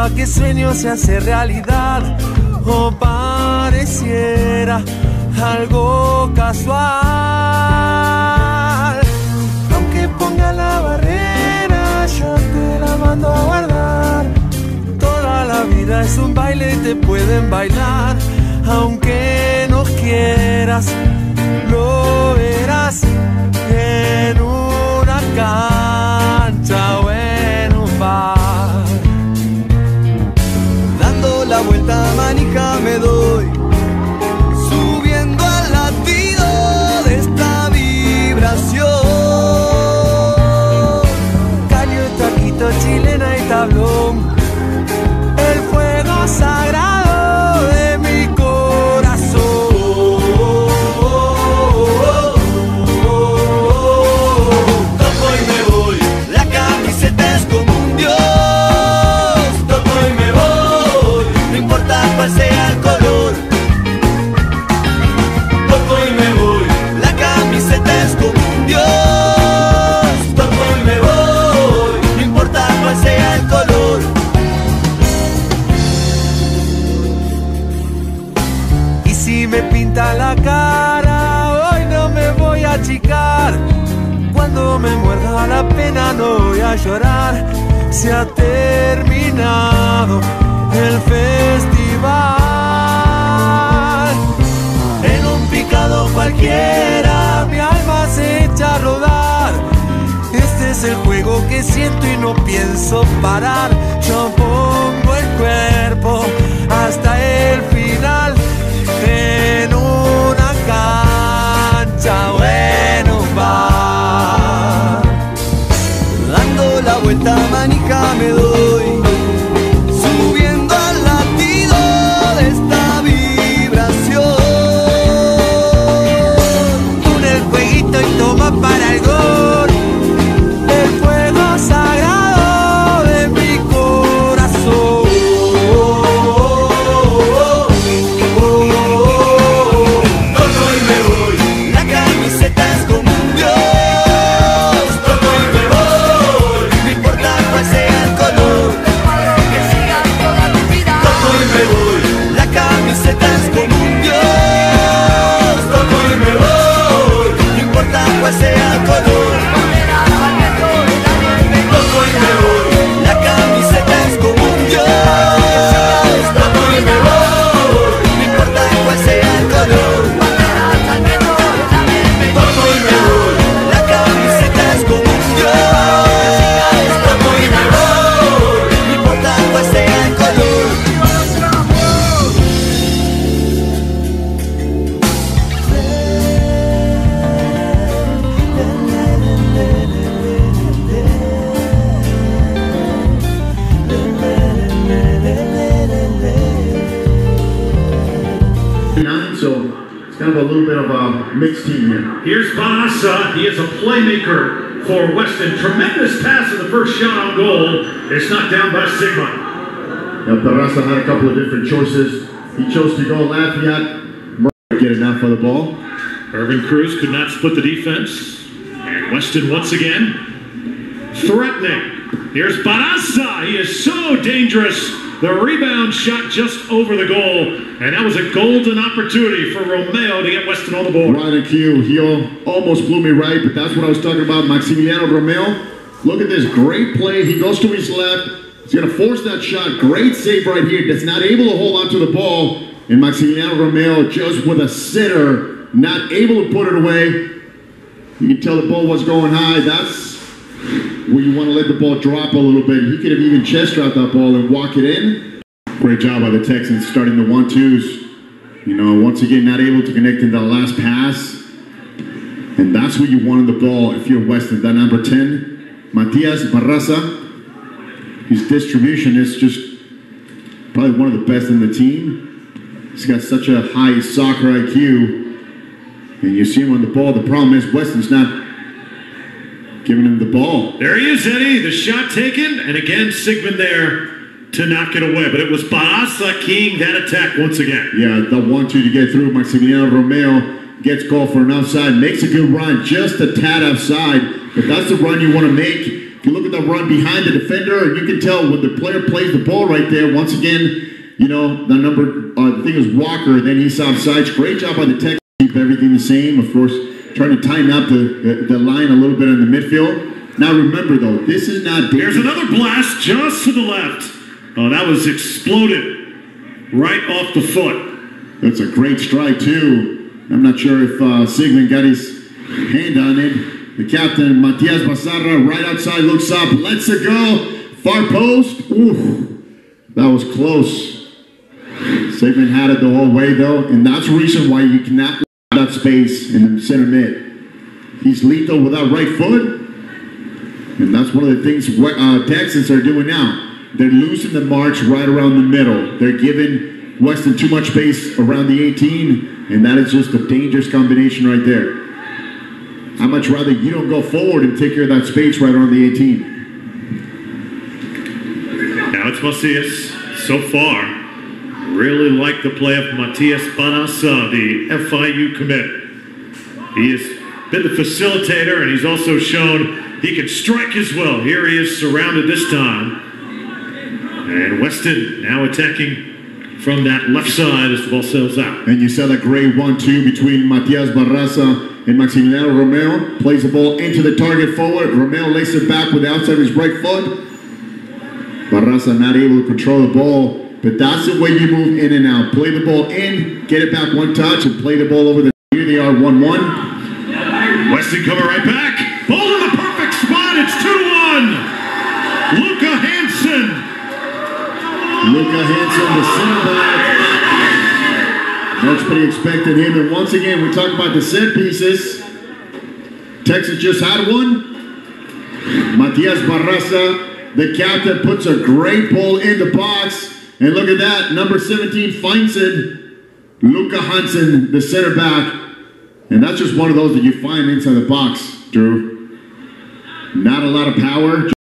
cada que sueño se hace realidad, o pareciera algo casual. Aunque ponga la barrera, yo te la mando a guardar. Toda la vida es un baile y te pueden bailar. Aunque no quieras, lo verás en una cancha o en un bar. Dando la vuelta a manija me doy, subiendo al latido de esta vibración. Caño, taquito, chilena y tablón, el fuego sagrado de mi corazón. Toco y me voy, la camiseta es como un dios. Toco y me voy, no importa cuál sea el color. Toco y me voy, la camiseta es como un dios. Toco y me voy, no importa cuál sea el color. Y si me pinta la cara, hoy no me voy a achicar. Cuando me muerda la pena no voy a llorar. Se ha terminado el festival. En un picado cualquiera mi alma se echa a rodar. Este es el juego que siento y no pienso parar. Yo pongo el cuerpo hasta el final, en una cancha o en un bar. Dando la vuelta a manija me doy, subiendo al latido de esta vibración. Une el jueguito y toma para el gol, el fuego sagrado de mi corazón. Toco y me voy, la camiseta es como un dios. Toco y me voy, no importa cuál sea el color. Que siga toda mi vida. Toco y me voy, la camiseta es como un dios. Toco y me voy, no importa cuál sea el color. Toco y me voy, la camiseta es como un dios. Toco y me voy, no importa cuál sea el color. Toco y me voy, la camiseta es como un dios. Toco y me voy, no importa cuál sea el color. So it's kind of a little bit of a mixed team here. Here's Barraza. He is a playmaker for Weston. Tremendous pass in the first shot on goal. It's knocked down by Sigma. Now, Barraza had a couple of different choices. He chose to go Lafayette. Murray get enough for the ball. Irvin Cruz could not split the defense. And Weston once again threatening. Here's Barraza. He is so dangerous. The rebound shot just over the goal, and that was a golden opportunity for Romeo to get Weston on the board. Ryan Q, he almost blew me right, but that's what I was talking about. Maximiliano Romeo, look at this great play. He goes to his left. He's going to force that shot. Great save right here. That's not able to hold on to the ball. And Maximiliano Romeo just with a sitter, not able to put it away. You can tell the ball was going high. That's where you want to let the ball drop a little bit. He could have even chest dropped that ball and walk it in. Great job by the Texans starting the 1-2s. You know, once again, not able to connect in the last pass. And that's where you wanted the ball if you're Weston. That number 10, Matias Barraza. His distribution is just probably one of the best in the team. He's got such a high soccer IQ. And you see him on the ball. The problem is Weston's not giving him the ball. There he is, Eddie. The shot taken. And again, Sigmund there to knock it away. But it was Barraza keying that attack once again. Yeah, the 1-2 to get through. Maximiliano Romeo gets called for an offside. Makes a good run. Just a tad offside. But that's the run you want to make. If you look at the run behind the defender. You can tell when the player plays the ball right there. Once again, you know, the number, I think it was Walker, then he's offsides. Great job by the Texans to keep everything the same. Of course, trying to tighten up the line a little bit in the midfield. Now remember though, this is not dangerous. Here's another blast just to the left. Oh, that was exploded right off the foot. That's a great strike too. I'm not sure if Sigmund got his hand on it. The captain, Matias Basarra, right outside, looks up, lets it go. Far post. Ooh, that was close. Sigmund had it the whole way though, and that's the reason why you cannot that space in the center mid. He's lethal with that right foot, and that's one of the things Texans are doing now. They're losing the march right around the middle. They're giving Weston too much space around the 18, and that is just a dangerous combination right there. I'd much rather you don't go forward and take care of that space right around the 18. Now it's Macias. So far, really like the play of Matias Barraza, the FIU commit. He has been the facilitator, and he's also shown he can strike as well. Here he is surrounded this time. And Weston now attacking from that left side as the ball sails out. And you saw that great 1-2 between Matias Barraza and Maximiliano Romeo. Plays the ball into the target forward. Romeo lays it back with the outside of his right foot. Barraza not able to control the ball. But that's the way you move in and out. Play the ball in, get it back one touch, and play the ball over the... Here they are, 1-1. Weston coming right back. Ball in the perfect spot. It's 2-1. Luca Hansen. Luca Hansen, the center back. Nobody expected him. And once again, we talk about the set pieces. Texas just had one. Matias Barraza, the captain, puts a great ball in the box. And look at that, number 17 finds it. Luca Hansen, the center back. And that's just one of those that you find inside the box, Drew. Not a lot of power.